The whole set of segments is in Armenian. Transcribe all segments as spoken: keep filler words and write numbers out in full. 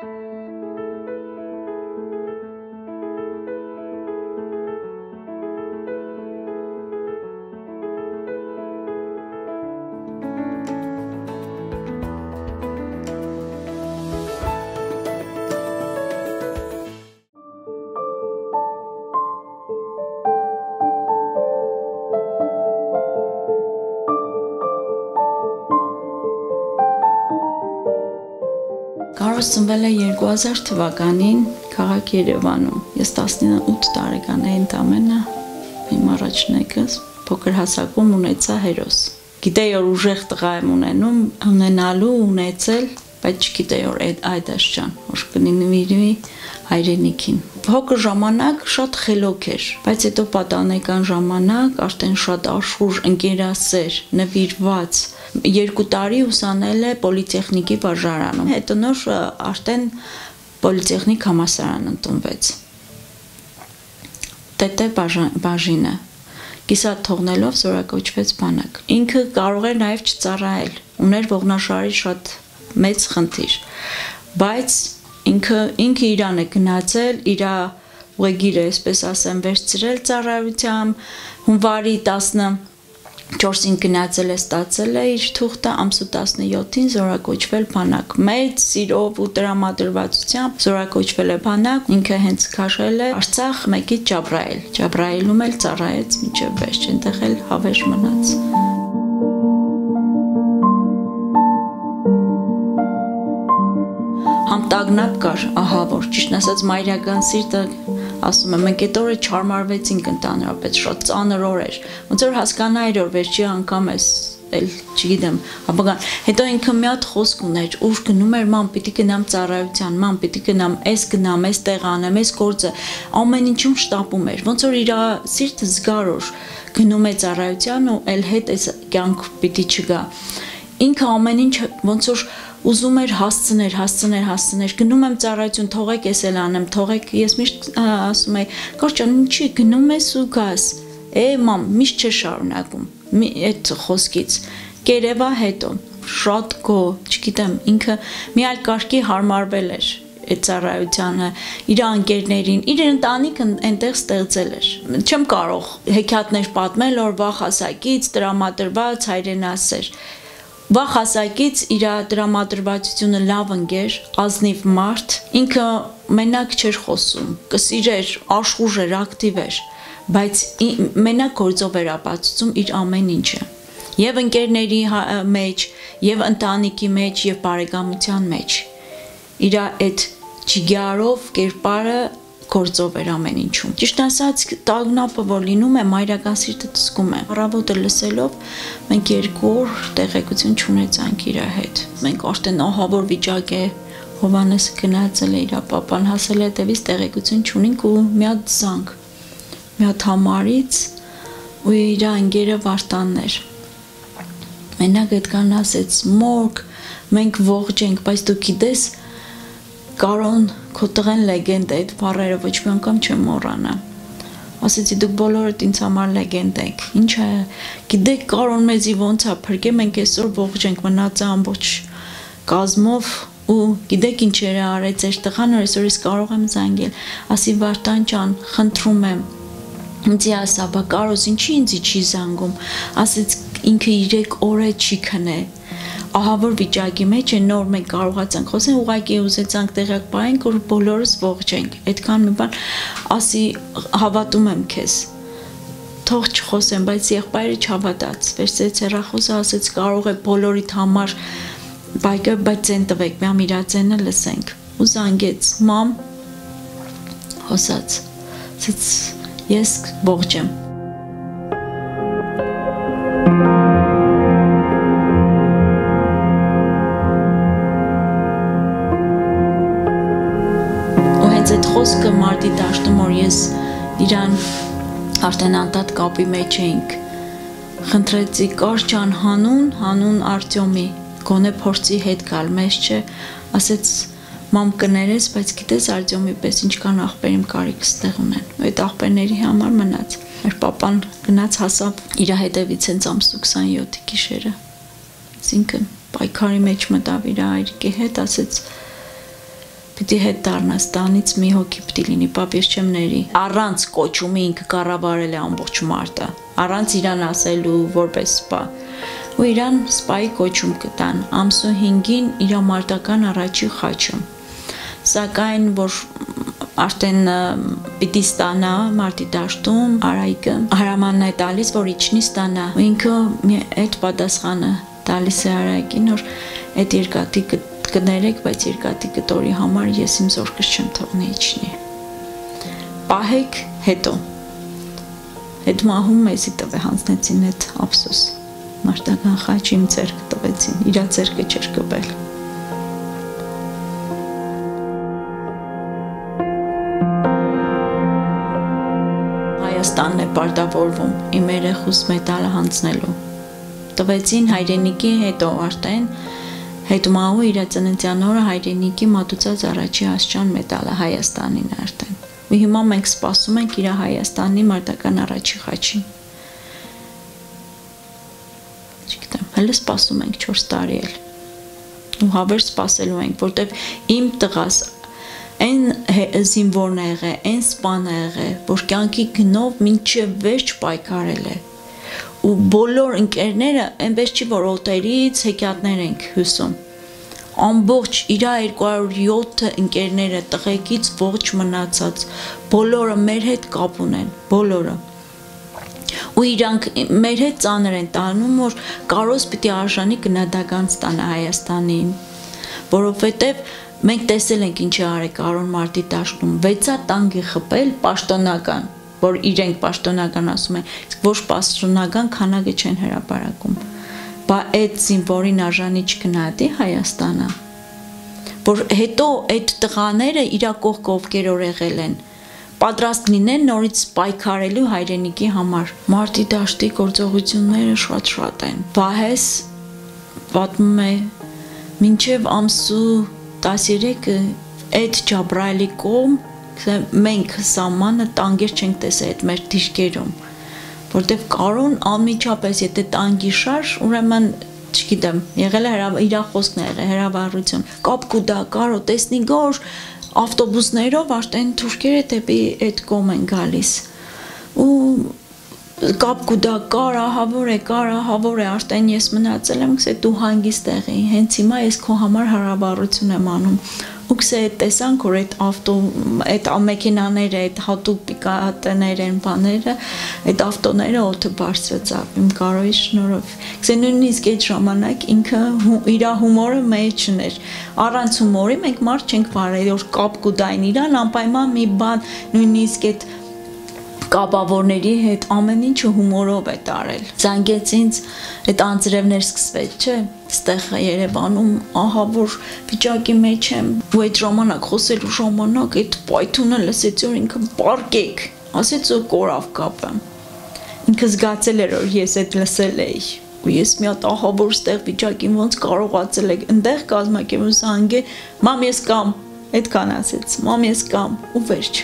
Կարոս ծնվել է երկու հազար թվականին քաղաք Երևանում։ Ես տասնութ տարեկան էի ընդամենը, իմ առաջնեկս փոքր հասակում ունեցա հերոս։ Գիտեի որ ուժեղ տղա եմ ունենում, ունենալու, ունեցել, բայց չգիտեի որ այդ աշճան, որ կնվիրվի հայրենիքին։ Փոքր ժամանակ շատ խելոք էր, բայց հետո պատանեկան ժամանակ արդեն շատ աշխուժ, ընկերասեր, նվիրված երկու տարի ուսանել է պոլիտեխնիկի վարժարանում։ Հետո նոր արդեն պոլիտեխնիկ համալսարան ընդունվեց։ Տետե բաժինը կիսատ թողնելով զորակոչվեց բանակ։ Ինքը կարող էր նաև չծառայել, ուներ ողնաշարի շատ մեծ խնդիր, բայց ինքը ինքը իրան է գնացել, իր ուղեգիրը, այսպես ասեմ, վերցրել ծառայությամբ, հունվարի տասնչորսին գնացել է, ստացել է իր թուղթը, ամսու տասնյոթին զորակոչվել բանակ։ Մեծ սիրով ու տրամադրվածությամբ զորակոչվել է բանակ, ինքը հենց քաշել է Արցախ, մեկից Ջաբրայել։ Ջաբրայելում էլ ծառայեց մինչև վերջ, այնտեղ էլ հավերժ մնաց։ Համտագնապ կար, ահա որ, ճիշտ ասած մայրական սիրտը, ասում եմ, մենք այդ օրը չհարմարվեցինք ընդհանրապես, շատ ծանր օր էր, ոնց որ հասկանայր որ վերջի անգամ ես, էլ չգիտեմ, ապական, հետո ինքը մի հատ խոսք ուներ, ուր գնում էր, ման պիտի գնամ ծառայության, ման պիտի գնամ, էս գնամ, էս տեղ անեմ, էս գործը, ամեն ինչում շտապում էր, ոնց որ իր սիրտը զգար որ գնում է ծառայության ու էլ հետ էս կյանք պիտի չգա։ Ինքը ամեն ինչ ոնց որ ուզում էր հասցներ, հասցներ, հասցներ, գնում եմ ծառայություն, թողեք ես էլ անեմ, թողեք, ես միշտ ասում եի, կարճան, ինչի, գնում ես ու գաս, է մամ, միշտ չէ շարունակում, այդ խոսքից, կերևա հետո, շատ գո, չգիտեմ, ինքը մի այլ կարգի հարմարվել էր այդ ծառայությանը, իր անկերներին, իր ընտանիքը այնտեղ ստեղծել էր։ Չեմ կարող հեքիաթներ պատմել, որ վաղ հասակից տրամադրված հայրենասեր։ Վաղ հասակից իր տրամադրվածությունը լավ ընկեր, ազնիվ մարդ, ինքը մենակ չէր խոսում, կսիրեր, աշխուժ էր, ակտիվ էր, բայց մենակ գործով էր ապացուցում իր ամեն ինչը։ Եվ ընկերների մեջ, եւ ընտանիքի մեջ, եւ բարեկամության մեջ։ Իր այդ ջիգարով կերպարը գործով էր ամեն ինչում։ Ճիշտ ասած, տագնապը որ լինում է, մայրական սիրտը ծսկում է։ Առավոտը լսելով մենք երկու օր տեղեկություն չունեցանք իր հետ։ Մենք արդեն ահավոր վիճակ է, Հովհաննեսը գնացել է, իր պապան հասել է, դեպից տեղեկություն չունենք ու մի հատ զանգ, մի հատ համարից ու իր ընկերը Վարդանն էր։ Մենակ այդքան ասեց, մորք, մենք ողջ ենք, բայց դու գիտես, Կարոն, քո տղեն լեգենդ է, այդ բառերը ոչ մի անգամ չեմ մոռանա։ Ասեցի դուք բոլորդ ինձ համար լեգենդ եք։ Ինչ է, գիտեք Կարոն մեզի ոնց է փրկե, մենք այսօր ողջ ենք մնացել ամբողջ կազմով ու գիտեք ինչեր է արեց այս տղան, որ այսօր ես կարող եմ զանգել։ Ասի Վարդան ջան, խնդրում եմ։ Ինձ ասա, բա Կարոս ինչի ինձի չի զանգում։ Ասեց ինքը երեք օր է չի քնե։ Ահավոր վիճակի մեջ է նոր մենք կարողացանք խոսել, ուղղակի ուզեցանք տեղյակ պահենք, որ բոլորս ողջ ենք։ Այդքան մի բան, ասի հավատում եմ քեզ։ Թող չխոսեմ, բայց եղբայրը չհավատաց։ Վերցրեց հեռախոսը, ասեց կարող է բոլորիդ համար բայկը, բայց ցեն տվեք, միամ իրա ցենը լսենք։ Ու զանգեց, մամ հոսած։ Ասեց ես ողջ եմ։ Այդ խոսքը մարտի տաշտում որ ես իրան արդեն անդադ կապի մեջ էինք, խնդրեցի կար ջան հանուն, հանուն Արտյոմի, գոնե փորձի հետ գալ, մեզ չէ, ասեց մամ կներես, բայց գիտես Արտյոմի պես ինչքան աղբեր իմ կարիքս տեղ ունեն, այդ աղբերների համար մնաց, մեր պապան գնաց հասավ իր հետևից հենց ամսու քսանյոթի գիշերը, ինքն պայքարի մեջ մտավ իր հայրիկի հետ, ասեց Պիտի հետ դառնաս տանից մի հոգի պիտի լինի, պապ ես չեմ ների։ Առանց կոչումի ինքը կառավարել է ամբողջ մարտը, առանց իրան ասելու որպես սպա։ Ու իրան սպայի կոչում կտան, ամսու հինգին իր մարտական առաջի խաչը։ Սակայն որ արդեն պիտի ստանա մարտի դաշտում Արայիկը հրամանն է տալիս, որ իջնի ստանա։ Ու ինքը այդ պատասխանը տալիս է Արայիկին, որ այդ երկաթի կներեք, բայց երկաթի կտորի համար ես իմ զորքս չեմ թողնի իջնի։ Պահեք հետո։ Այդ մահում մեզի տվե հանձնեցին այդ ափսոս։ Մարտական խաչի իմ ձեռքը տվեցին, իրա ձեռքը չէր կպել։ Հայաստանն է պարտավորվում իմ երեխուս մեդալը հանձնելու։ Տվեցին հայրենիքի հետո արդեն հետմահու իր ծննդյան օրը հայրենիքի մատուցած առաջի աստիճան մեդալը Հայաստանին արդեն։ Ու հիմա մենք սպասում ենք իր Հայաստանի մարտական առաջի խաչին։ Հələ սպասում ենք չորս տարի էլ։ Ու հավերժ սպասելու ենք, որտեվ իմ տղաս այն զինվորն է եղել, այն սպան է եղել, որ կյանքի գնով մինչև վերջ պայքարել է։ Ու բոլոր ընկերները այնպես չի, որ օտերից հեքիաթներ ենք հյուսում։ Ամբողջ իր երկու հարյուր յոթ ընկերները տղեկից ողջ մնացած, բոլորը մեր հետ կապ ունեն, բոլորը։ Ու իրանք մեր հետ ծանր են տանում, որ կարոս պիտի արժանի գնահատական ստանա Հայաստանին, որովհետև մենք տեսել ենք ինչ է արել Կարոն մարտի դաշտում, վեցա տանկի խփել պաշտոնական, որ իրենք պաշտոնական ասում են, իսկ ոչ պաշտոնական քանակը չեն հրապարակում։ Բա այդ զինվորին արժանի չգնահատի Հայաստանը, որ հետո այդ տղաները իրա կողք ովքեր որ եղել են, պատրաստ լինեն նորից պայքարելու հայրենիքի համար։ Մարտի դաշտի գործողությունները շատ-շատ են։ Վահես պատմում է մինչև ամսու տասներեքը այդ Ջաբրայելի կողմ մենք սահմանը տանկեր չենք տեսել այդ մեր դիրքերում, որտեվ Կարոն անմիջապես եթե տանկի շարժ, ուրեմն չգիտեմ, եղել է իր խոսքն է եղել հրավառություն։ Կապ կուտա Կարո տեսնի գոր ավտոբուսներով արդեն թուրքերը դեպի այդ կողմ են գալիս ու կապ կուտա կարահավոր է կարահավոր է արդեն ես մնացել եմ գսե դու հանգիստ եղի հենց հիմա ես քո համար հարաբերություն եմ անում ու գսե այդ տեսանք որ այդ ավտո այդ մեքենաները այդ հատուկ պիկատներ են բաները այդ ավտոները օդը բարձրացավ իմ Կարոյի շնորհով գսե նույնիսկ այդ ժամանակ ինքը իր հումորը մեջն էր առանց հումորի մենք մարդ չենք վարել որ կապ կուտային իրան անպայման մի բան նույնիսկ այդ կապավորների հետ ամեն ինչը հումորով է տարել։ Զանգեց ինձ, այդ անձրևներ սկսվեց, չէ՞, ստեղ Երևանում, ահա որ վիճակի մեջ եմ, ու այդ ժամանակ խոսելու ժամանակ այդ պայթունը լսեցի, որ ինքը պարկեք, ասեց ու կորավ կապը։ Ինքը զգացել էր, որ ես այդ լսել էի, ու ես մի հատ ահա որ ստեղ վիճակին ոնց կարողացել եք, ընդեղ կազմակերպում զանգե, մամ ես կամ, այդքան ասեց, մամ ես կամ, ու վերջ։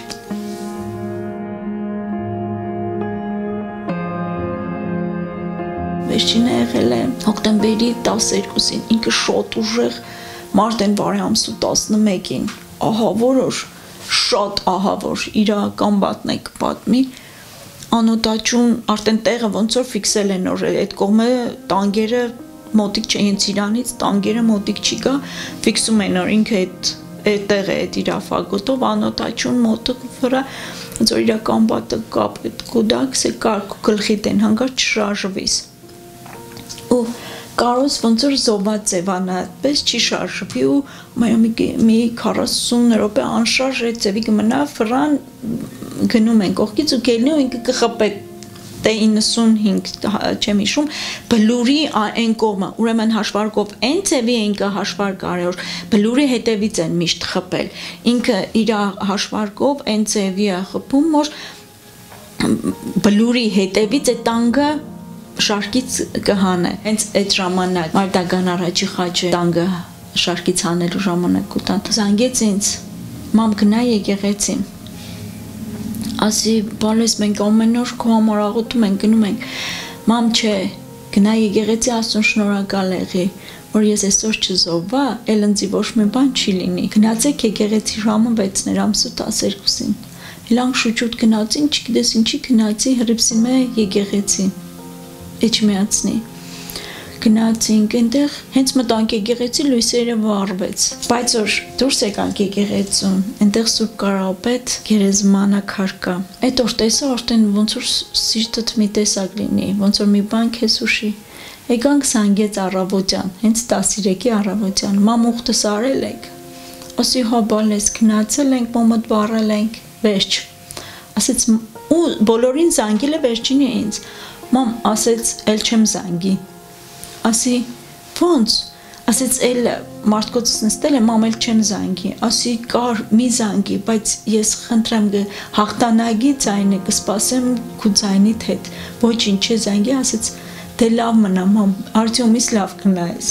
Վերջինը եղել է հոկտեմբերի տասներկուսին, ինքը շատ ուժեղ մարտ են վարի ամսու տասնմեկին, ահավոր, շատ ահավոր, իր կամբատն է կպատմի, անոտաչուն արդեն տեղը ոնց որ ֆիքսել են որ այդ կողմը տանգերը մոտիկ չէ, հենց իրանից տանգերը մոտիկ չի գա, ֆիքսում են որ ինքը այդ տեղը այդ իր ֆագոտով անոտաչուն մոտը վրա, ոնց որ իր կամբատը կապ այդ կուդակս է կարգ ու գլխիտ են հանգար չշարժվիս։ Ու կարոս ոնց որ զոհված ձևանա, պես չի շարժվի ու մի քառասուն րոպե անշարժ այդ ձևի կմնա ֆրան գնում են կողքից ու գելնի ու ինքը կխփե դե իննսունհինգ չեմ հիշում բլուրի այն կողմը ուրեմն հաշվարկով այն ձևի է ինքը հաշվարկ արել որ բլուրի հետևից են միշտ խփել ինքը իր հաշվարկով այն ձևի է խփում որ բլուրի հետևից է տանգը շարքից կհանե հենց այդ ժամանակ մարտական առաջի խաչը տանգը շարքից հանելու ժամանակ ուտան զանգեց ինձ մամ գնա եկեղեցի ասի բալես մենք ամեն օր քո համար աղոթում ենք գնում ենք մամ չէ գնա եկեղեցի աստծուն շնորհակալ եղի որ ես այսօր չզովվա, էլ ընձի ոչ մի բան չի լինի։ Գնացեք եկեղեցի ժամը վեցներ ամսու տասներկուսին։ Իլանք շուչուտ գնացին, չգիտես ինչի գնացի հրիպսի մե եկեղեցի։ Էջ միացնի։ Գնացինք այնտեղ, հենց մտանք եկեղեցի լույսերը վառվեց։ Բայց որ դուրս եկանք եկեղեցուն, այնտեղ Սուրբ Կարապետ գերեզմանակար կա։ Այդ որ տեսա, արդեն ոնց որ սիրտդ մի տեսակ լինի, ոնց որ մի բան քեզ ուշի։ Եկանք սանգեց առավոտյան, հենց տասներեքի առավոտյան, մամուխտս արել ենք։ Ասի հաբալես գնացել ենք, մոմոդ վառել ենք, վերջ։ Ասեց ու բոլորին զանգել է վերջինի ինձ։ Մամ ասեց, «Էլ չեմ զանգի»։ Ասի, ոնց։ Ասեց, «Էլ մարդկոցս նստել եմ, մամ էլ չեմ զանգի»։ Ասի, «Կար, մի զանգի, բայց ես խնդրեմ հաղթանակի ձայնը կսպասեմ քու ձայնիդ հետ»։ Ոչինչ չէ զանգի, ասեց, «Դե լավ մնա, մամ, արդյոմից լավ կնայես»։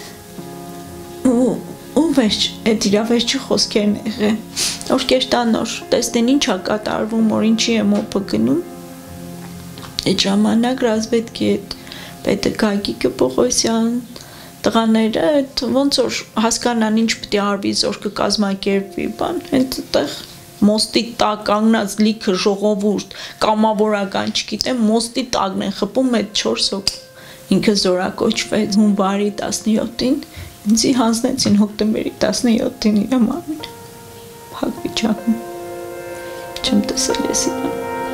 Ու ու վերջ, այդ իրա վերջի խոսքերն եղե։ Որ կերտանոր, տեսնեն ինչ ա կատարվում, որ ինչի եմ օպը գնում։ Այդ ժամանակ ռազմետքի հետ պետը Գագիկը Պողոսյան տղաները այդ ոնց որ հասկանան ինչ պետք է արվի զոր կկազմակերպվի բան, այնտեղ մոստի տակ կանգնած լիքը ժողովուրդ, կամավորական, չգիտեմ, մոստի տակն են խփում այդ չորս հոգ։ Ինքը զորակոչվեց հունվարի տասնյոթին, ինձի հանձնեցին հոկտեմբերի տասնյոթին իր մամին։ Փակ վիճակում։ Չեմ տեսել ես իրան։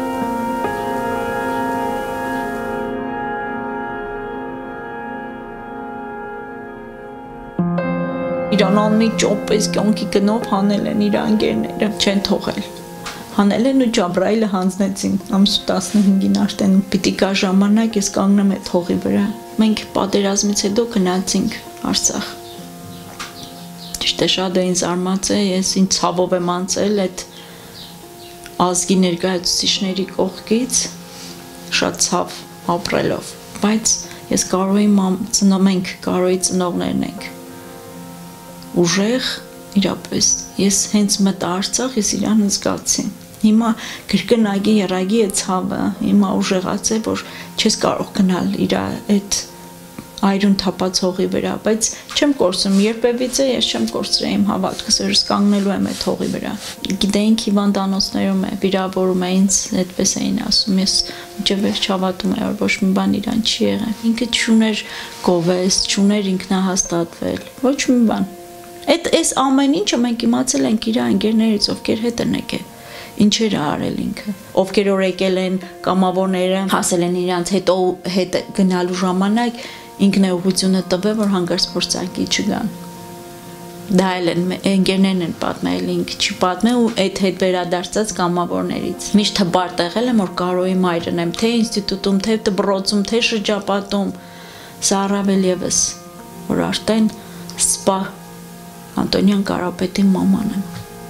Իրան անմի ճոպես կյանքի գնով հանել են իր անգերները, չեն թողել։ Հանել են ու Ջաբրայիլը հանձնեցին, ամսու տասնհինգին արդեն պիտի կա ժամանակ, ես կանգնեմ այդ հողի վրա։ Մենք պատերազմից հետո գնացինք Արցախ։ Ճիշտ է, շատ է ինձ զարմացել, ես ինձ ցավով եմ անցել այդ ազգի ներկայացուցիչների կողքից, շատ ցավ ապրելով, բայց ես Կարոյի մամ ծնոմենք, Կարոյի ծնողներն ենք։ Ուժեղ, իրապես, ես հենց մտա Արցախ, ես իրան զգացի։ Հիմա կրկնակի երագի է ցավը, հիմա ուժեղացել, որ չես կարող գնալ իր այդ այրուն թափած հողի վրա, բայց չեմ կորցնում, երբևից է ես չեմ կորցրել իմ հավատքս, որ ես կանգնելու եմ այդ հողի վրա։ Գիտեինք հիվանդանոցներում է, վիրավորում է ինձ, այդպես էին ասում, ես մինչև վերջ հավատում եմ, որ ոչ մի բան իրան չի եղել։ Ինքը չուներ գովես, չուներ ինքնահաստատվել, ոչ մի բան։ Այդ այս ամեն ինչը մենք իմացել ենք իր ընկերներից, ովքեր հետ են եկել, ինչեր արել ինքը, ովքեր որ եկել են կամավորները, հասել են իրանց հետո հետ գնալու ժամանակ ինքն է ուղղությունը տվել, որ հանգարց փորձարկի չգան։ Դա էլ են ընկերներն են պատմել, ինքը չի պատմել ու այդ հետ վերադարձած կամավորներից։ Միշտ հբար տեղել եմ, որ Կարոյի մայրն եմ, թե ինստիտուտում, թե դպրոցում, թե շրջապատում, սա առավել ևս, որ արդեն սպա Անտոնյան Կարապետի մաման եմ։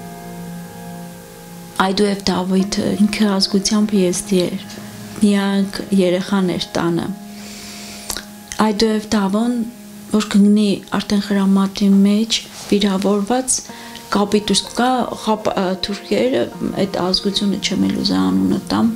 Այդուև Դավիթը ինքը ազգությամբ եզդի էր, միակ երեխան էր տանը։ Այդուև Դավոն, որ կգնի արդեն խրամատի մեջ վիրավորված կապիտուս կա թուրքերը, այդ ազգությունը չեմ էլ ուզա անունը տամ,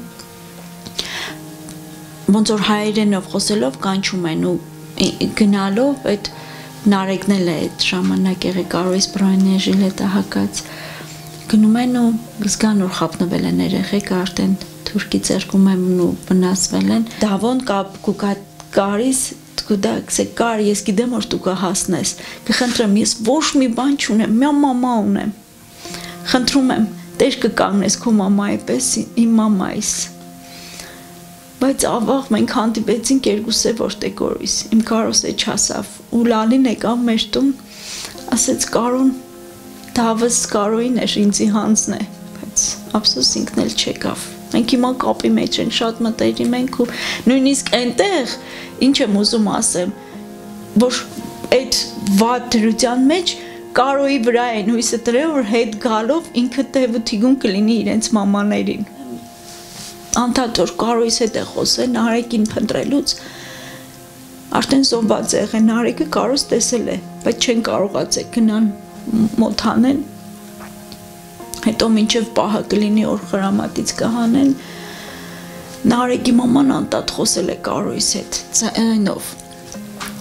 ոնց որ հայերենով խոսելով կանչում են ու գնալով այդ Նարեկն էլ է այդ ժամանակ եղել Կարոյի սպրայնի ժիլետը հակած գնում են ու զգան որ խապնվել են երեխեք արդեն թուրքի ձեռքում են ու վնասվել են Դավոն կապ կարիս դուք կար ես գիտեմ որ դու կհասնես կխնդրեմ ես ոչ մի բան չունեմ մի մամա ունեմ խնդրում եմ տեր կկանգնես քո մամայի պես իմ մամայիս Բայց ավաղ մենք հանդիպեցինք երկուսը որտե գորիս, իմ կարոսը չասավ, ու լալին եկավ մեր տուն, ասեց կարոն, դավս կարոյին էր ինձի հանձն է, բայց ապսոս ինքն էլ չեկավ, մենք հիմա կապի մեջ են շատ մտերիմ ենք ու նույնիսկ այնտեղ, ինչ եմ ուզում ասեմ, որ այդ վատ դրության մեջ կարոյի վրա են հույսը տրել, որ հետ գալով ինքը տև ու թիգուն կլինի իրենց մամաներին Անդադ որ Կարոյիս հետ է խոսել Նարեկին փնտրելուց արդեն զոհված է եղել Նարեկը Կարոս տեսել է բայց չեն կարողացել գնան մոտ հանեն հետո մինչև պահը կլինի որ խրամատից կհանեն Նարեկի մաման անդադ խոսել է Կարոյիս հետ ձայնով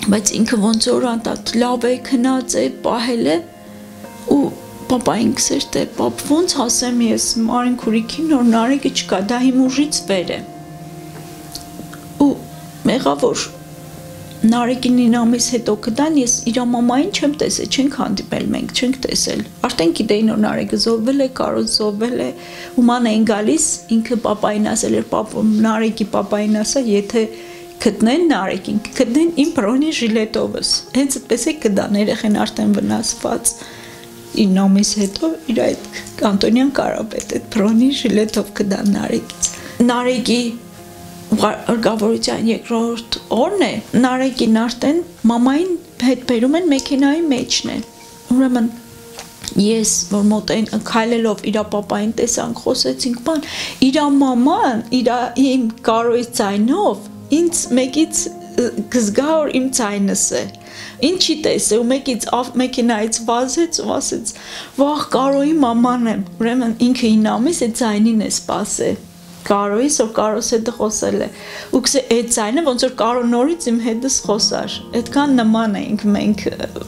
բայց ինքը ոնց որ անտատ լավ է քնած է պահել է ու պապային քսեր թե պապ ոնց ասեմ ես Մարին քուրիկին նոր նարեկը չկա դա իմ ուժից վեր է ու մեղա որ նարեկին ինը ամիս հետո կդան ես իր մամային չեմ տեսել չենք հանդիպել մենք չենք տեսել արդեն գիտեին որ նարեկը զոհվել է կարոտ զոհվել է ու ման էին գալիս ինքը պապային ասել էր պապ նարեկի պապային ասա եթե գտնեն նարեկին գտնեն իմ բրոնի ժիլետովս հենց այդպես է կդան երեխեն արդեն վնասված ինը ամիս հետո իր այդ Անտոնյան Կարապետ այդ բրոնի ժիլետով կդան նարեկից նարեկի Արգավորության երկրորդ օրն է նարեկին արդեն մամային հետ բերում են մեքենայի մեջն է ուրեմն ես որ մոտ այն քայլելով իր պապային տեսանք խոսեցինք բան իր մաման իր իմ կարոյի ցայնով ինձ մեկից գզգա որ իմ ցայնս է ինչի տեսե ու մեկից մեքենայից վազեց ու ասեց վախ կարոյի մաման եմ ուրեմն ինքը ինը ամիս է ցայնին է սպասել Կարոյից որ կարոս հետը խոսել է ու կսե այդ ցայնը ոնց որ կարո նորից իմ հետս խոսար այդքան նման էինք մենք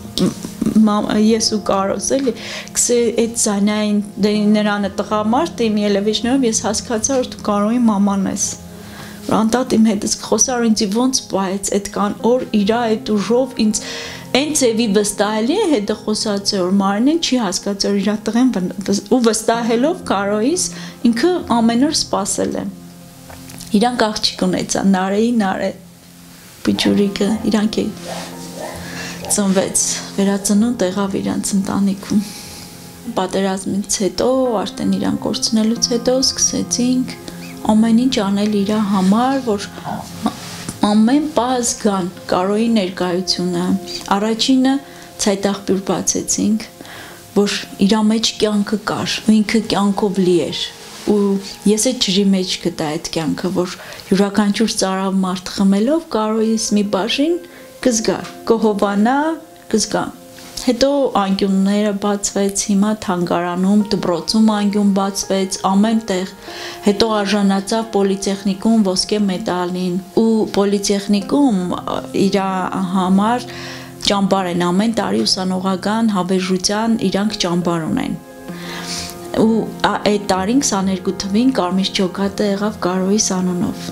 ես ու կարոս էլի կսե այդ ցայնային նրանը տղամարդ իմ ելևիջներով ես հասկացա որ դու կարոյի մաման ես որ անտատ իմ հետս խոսար ինձ ոնց պայեց այդքան օր իր այդ ուժով ինձ Այն ծևի վստահելի է հետը խոսած է որ Մարինեն չի հասկացել որ իր տղեն ու վստահելով կարոյից ինքը ամեն օր սպասել է իրանք աղջիկ ունեցան նարեի նարե Պիչուրիկը իրանք է ծնվեց վերածնունդ եղավ իրանց ընտանիքում պատերազմից հետո արդեն իրան կորցնելուց հետո սկսեցինք ամեն ինչ անել իր համար որ ամեն պահ գան կարոյի ներկայությունը առաջինը ցայտաղբյուր բացեցինք որ իր մեջ կյանքը կար ու ինքը կյանքով լի էր ու ես այդ ջրի մեջ գտա այդ կյանքը որ յուրաքանչյուր ծարավ մարդ խմելով կարոյից մի բաժին կզգա կհովանա կզգա հետո անկյունները բացվեց հիմա թանգարանում դպրոցում անկյուն բացվեց ամեն տեղ հետո արժանացավ պոլիտեխնիկում ոսկե մեդալին ու պոլիտեխնիկում իր համար ճամբար են ամեն տարի ուսանողական հավերժության իրանք ճամբար ունեն ու այդ տարին քսաներկու թվին Կարմիր ջոկատը եղավ Կարոյի անունով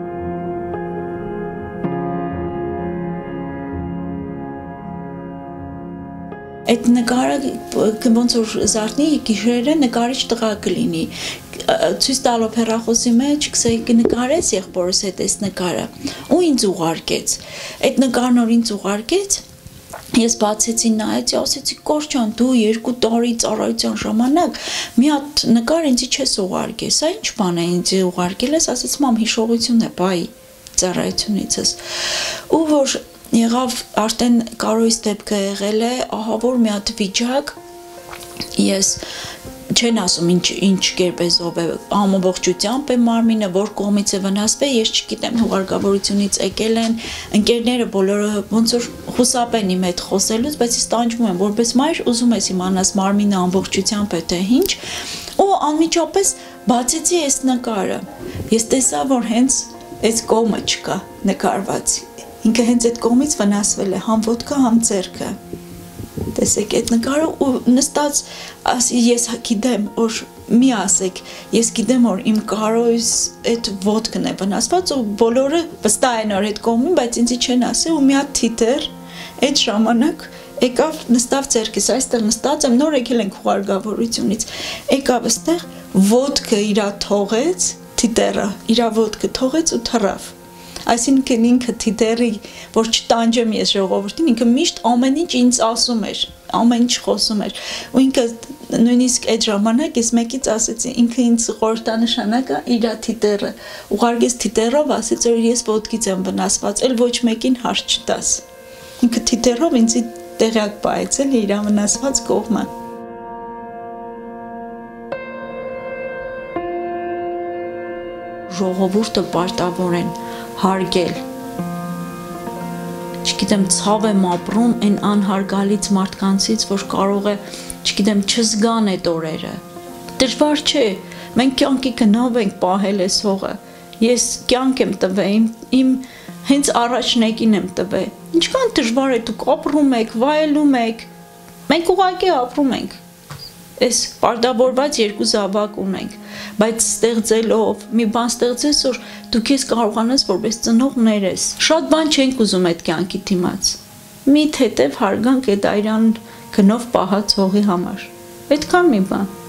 Այդ նկարը ոնց որ զարթնի գիշերը նկարիչ տղա կլինի ցույց տալով հեռախոսի մեջ կսեի կնկարես եղբորս հետ այս նկարը ու ինձ ուղարկեց այդ նկարն որ ինձ ուղարկեց ես բացեցի նայեցի ասեցի Կորչյան դու երկու տարի ծառայության ժամանակ մի հատ նկար ինձ չես ուղարկել սա ինչ բան է ինձ ուղարկել ես ասեց մամ հիշողություն է բայ ծառայությունիցս ու որ Եղավ արդեն կարոյից դեպքը եղել է ահա որ մի հատ վիճակ ես չեն ասում ինչ ինչ կերպ է զոհվել ամբողջությամբ է մարմինը որ կողմից է վնասվել ես չգիտեմ հուղարկավորությունից եկել են ընկերները բոլորը ոնց որ խուսափեն իմ հետ խոսելուց բայց ես տանջվում եմ որպես մայր ուզում ես իմանաս մարմինը ամբողջությամբ է թե ինչ ու անմիջապես բացեցի այս նկարը ես տեսա որ հենց այս կողմը չկա նկարված Ինքը հենց այդ կողմից վնասվել է համ ոտքը, համ ձեռքը։ Տեսեք այդ նկարը ու նստած ասի ես գիտեմ որ մի ասեք ես գիտեմ որ իմ կարոյից այդ ոտքն է վնասված ու բոլորը վստահ են որ այդ կողմին բայց ինձ չեն ասել ու մի հատ թիթեր այդ ժամանակ եկավ նստավ ձեռքիս այստեղ նստած եմ նոր եկել ենք հուղարկավորությունից եկավ այստեղ ոտքը իրա թողեց թիթերը իրա ոտքը թողեց ու թռավ Այսինքն ինքը թիթերի, որ չտանջեմ ես ժողովրդին, ինքը միշտ ամեն ինչ ինձ ասում էր, ամեն ինչ խոսում էր, ու ինքը նույնիսկ այդ ժամանակ ես մեկից ասեցի, ինքը ինձ խորհրդանշանակա իր թիթերը, ուղարկեց թիթերով, ասեց որ ես ոտքից եմ վնասված, էլ ոչ մեկին հարց չտաս, ինքը թիթերով ինձ տեղյակ պահեցել իր վնասված կողմը Ժողովուրդը պարտավոր են հարգել չգիտեմ ցավ եմ ապրում այն անհարգալից մարդկանցից որ կարող է չգիտեմ չզգան այդ օրերը դժվար չէ մենք կյանքի գնով ենք պահել այս հողը ես կյանք եմ տվել իմ հենց առաջնեկին եմ տվել։ Ինչքան դժվար է, դուք ապրում եք, վայելում եք, մենք ուղղակի ապրում ենք։ Այս պարտավորված երկու զավակ ունենք, բայց ստեղծելով, մի բան ստեղծես, որ դու քեզ կարողանաս որպես ծնող ներես։ Շատ բան չենք ուզում այդ կյանքի դիմաց։ Մի թեթև հարգանք այդ այրան գնով պահած հողի համար։ Այդքան մի բան։